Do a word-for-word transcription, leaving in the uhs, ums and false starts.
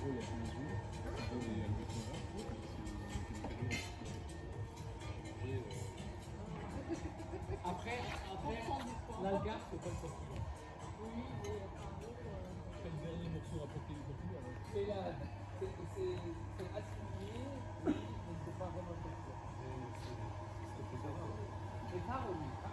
gros, il y a quinze jours. Bon, mais il y a le mec là. Après, après l'algarve, faut pas le sortir. Oui, mais C'est le dernier morceau rapporté du contenu. c'est là, c'est assimilé, oui, mais c'est pas vraiment sortir. C'est pas grave. C'est tard, oui.